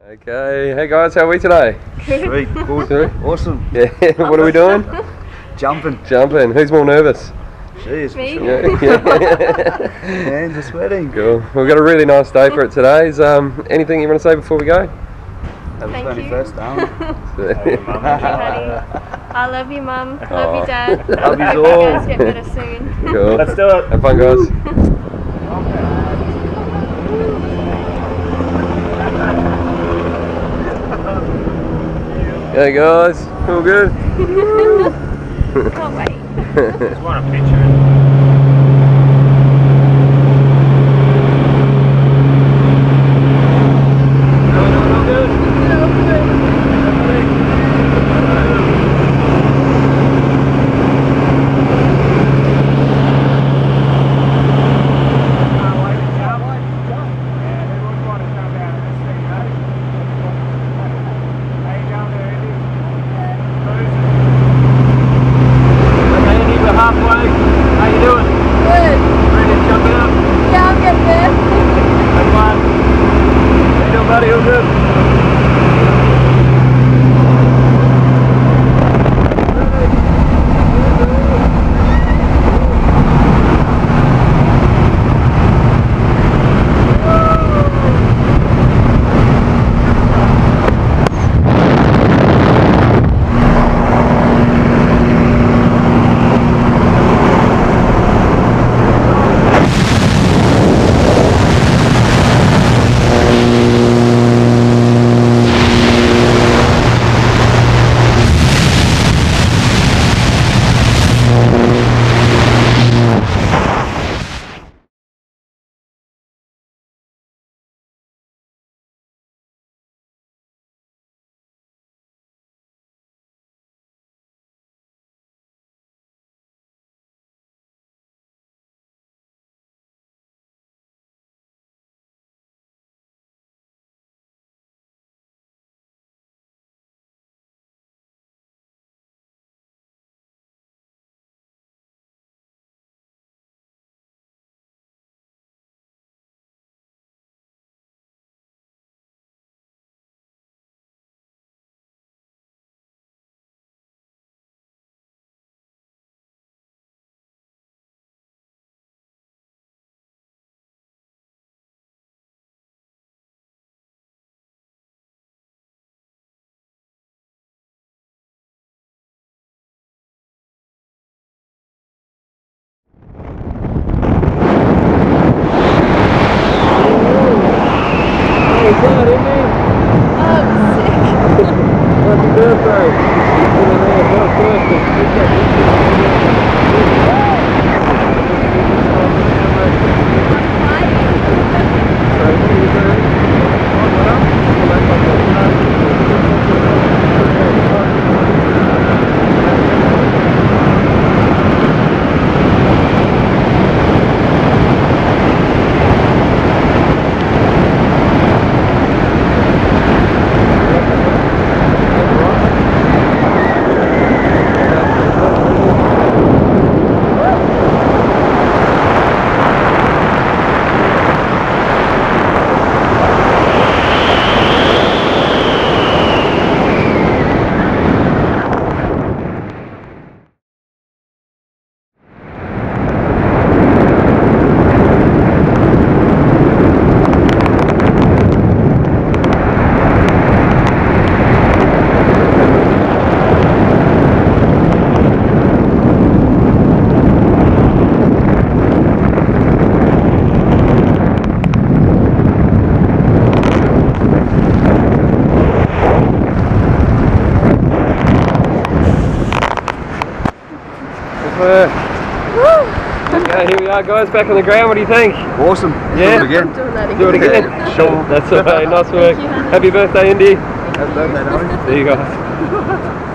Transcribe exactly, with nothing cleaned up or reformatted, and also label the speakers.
Speaker 1: Okay, hey guys, how are we today?
Speaker 2: Sweet, good,
Speaker 1: Sweet.
Speaker 2: awesome.
Speaker 1: Yeah, what are we doing?
Speaker 2: Jumping.
Speaker 1: Jumping. Who's more nervous?
Speaker 2: She is,
Speaker 3: Me?
Speaker 2: for sure.
Speaker 1: Yeah. yeah.
Speaker 2: Hands are sweating.
Speaker 1: Cool. We've got a really nice day for it today. Is um, anything you want to say before we go?
Speaker 2: Happy
Speaker 3: Thank
Speaker 2: twenty-first, darling.
Speaker 3: Thank you, honey. I love you, Mum. Love
Speaker 1: Oh.
Speaker 3: you, Dad.
Speaker 2: Love yous
Speaker 3: Hope
Speaker 2: all.
Speaker 3: you guys get better soon.
Speaker 1: Cool.
Speaker 4: Let's do it.
Speaker 1: Have fun, guys. Hey guys, all good?
Speaker 3: Can't wait.
Speaker 4: Just want a picture. Halfway. How you doing?
Speaker 3: Good.
Speaker 4: Ready to jump out?
Speaker 3: Yeah, I'm getting there.
Speaker 4: Have fun. How you doing, buddy? All good?
Speaker 1: Happy birthday! Okay, here we are guys, back on the ground. What do you think?
Speaker 2: Awesome.
Speaker 1: Yeah?
Speaker 2: Do it again.
Speaker 3: I'm doing that again.
Speaker 1: Do it again?
Speaker 2: Yeah, sure.
Speaker 1: That's okay, nice work.
Speaker 3: Thank you, honey.
Speaker 1: Happy birthday, Indy.
Speaker 2: Happy birthday, darling.
Speaker 1: See you guys.